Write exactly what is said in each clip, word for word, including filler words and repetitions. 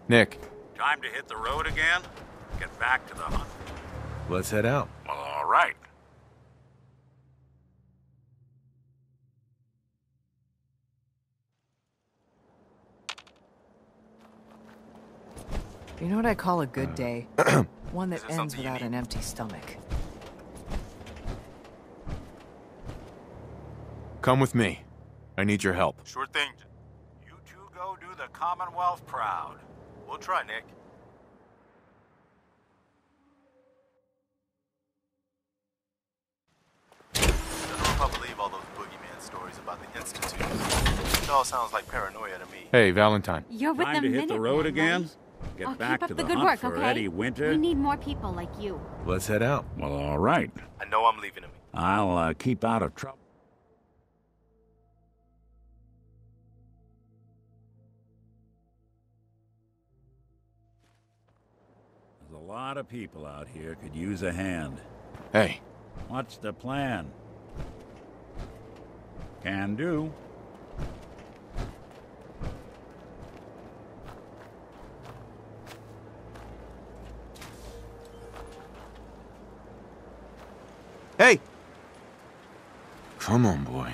Nick. Time to hit the road again? Get back to the hunt. Let's head out. Well, all right. You know what I call a good day? One that ends without an empty stomach. Come with me. I need your help. Sure thing. You two go do the Commonwealth proud. We'll try, Nick. I don't know if I believe all those boogeyman stories about the Institute. It all sounds like paranoia to me. Hey, Valentine. You're with Time the to hit the road Minutemen, again? right? Get Oh, back keep up to the the good hunt work, for okay? Eddie Winter. We need more people like you. Let's head out. Well, all right. I know I'm leaving him. I'll uh, keep out of trouble. There's a lot of people out here could use a hand. Hey. What's the plan? Can do. Hey! Come on, boy.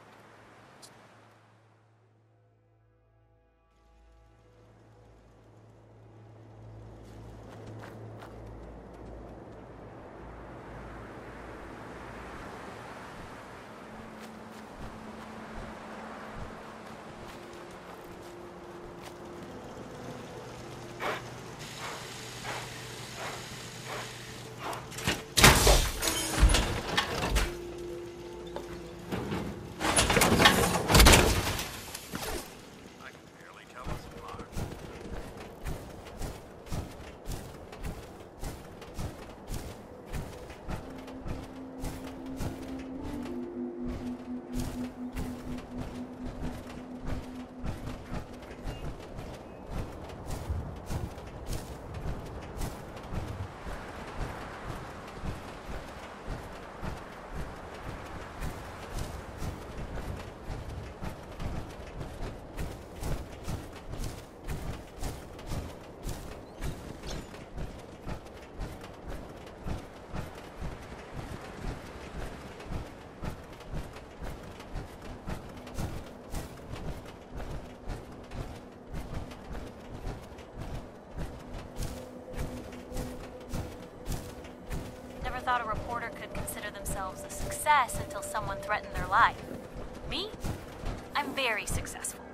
Thought a reporter could consider themselves a success until someone threatened their life. Me? I'm very successful.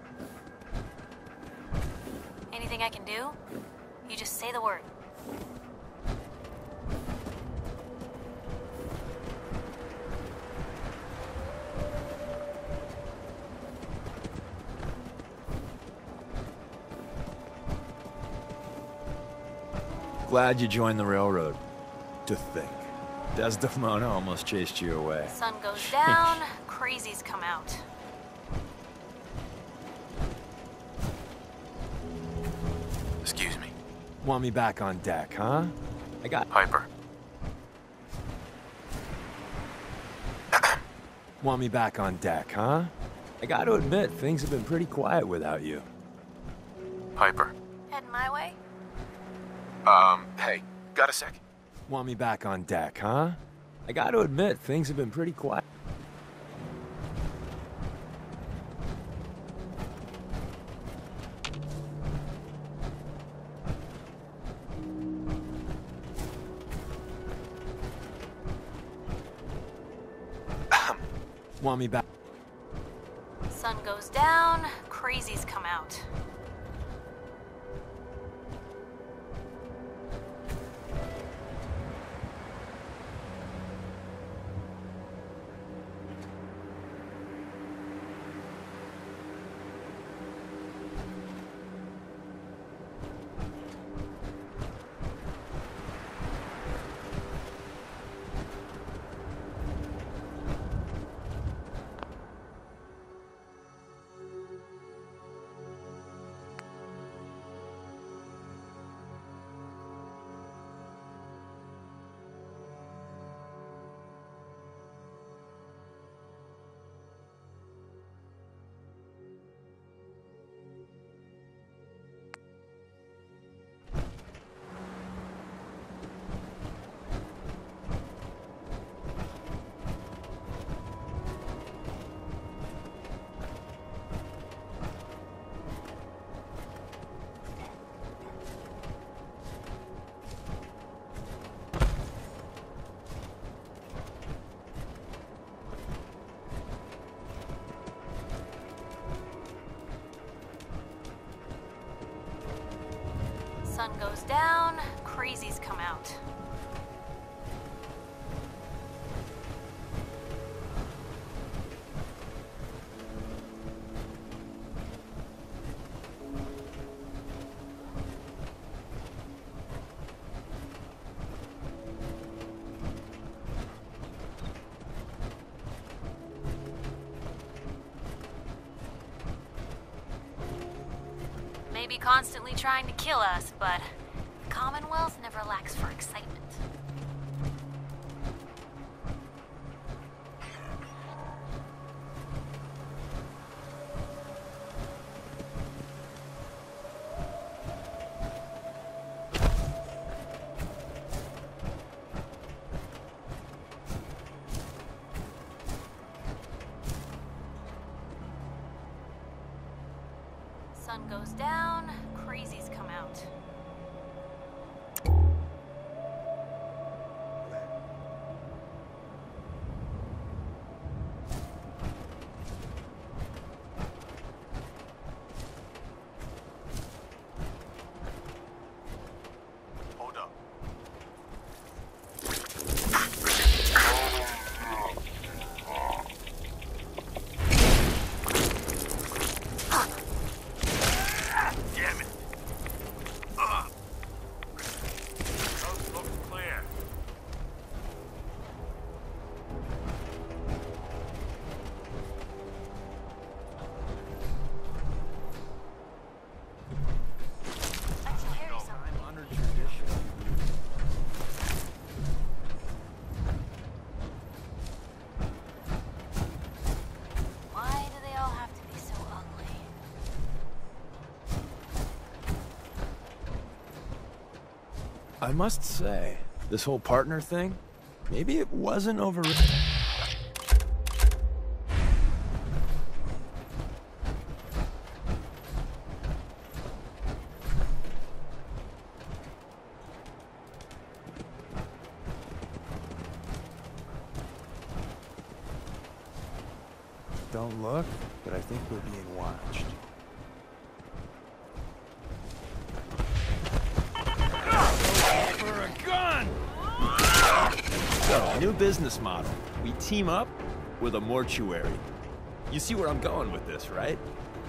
Anything I can do? You just say the word. Glad you joined the railroad. To think, Desdemona almost chased you away. Sun goes down, crazies come out. Excuse me. Want me back on deck, huh? I got... Piper. Want me back on deck, huh? I gotta admit, things have been pretty quiet without you. Piper. Heading my way? Um, hey, got a sec? Want me back on deck, huh? I gotta admit, things have been pretty quiet. Want me back? Sun goes down, crazies come out. Sun goes down, crazies come out. Maybe constantly trying to kill us, but the Commonwealth never lacks for excitement. Sun goes down, crazies come out. Hold up. Damn it. Ugh. Coast looks clear. I can carry something. Under tradition. Why do they all have to be so ugly? I must say, this whole partner thing, maybe it wasn't over. Don't look, but I think we're being watched. For a gun! So, new business model. We team up with a mortuary. You see where I'm going with this, right?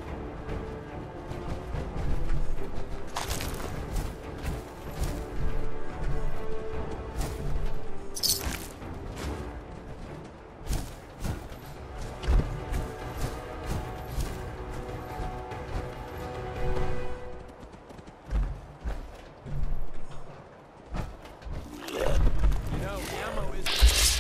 You know, ammo is...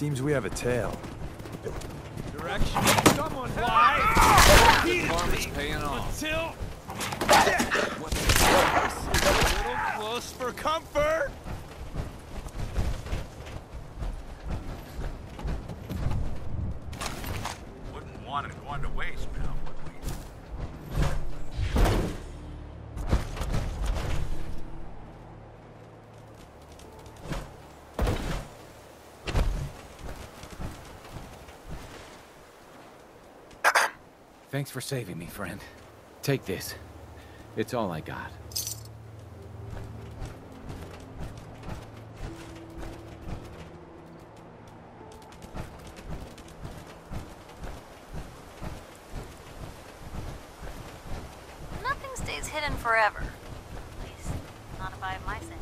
Seems we have a tail. Direction. Someone fly. Karma's paying off. Until. What's a little close for comfort. Wouldn't want it going to waste now, would we? Thanks for saving me, friend. Take this. It's all I got. Nothing stays hidden forever. At least, not if I have my say.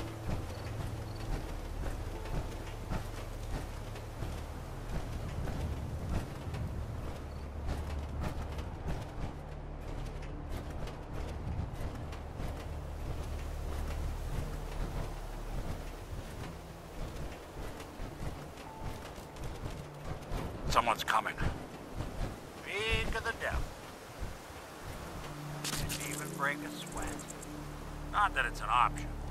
Someone's coming. Feed to the devil. Didn't even break a sweat. Not that it's an option.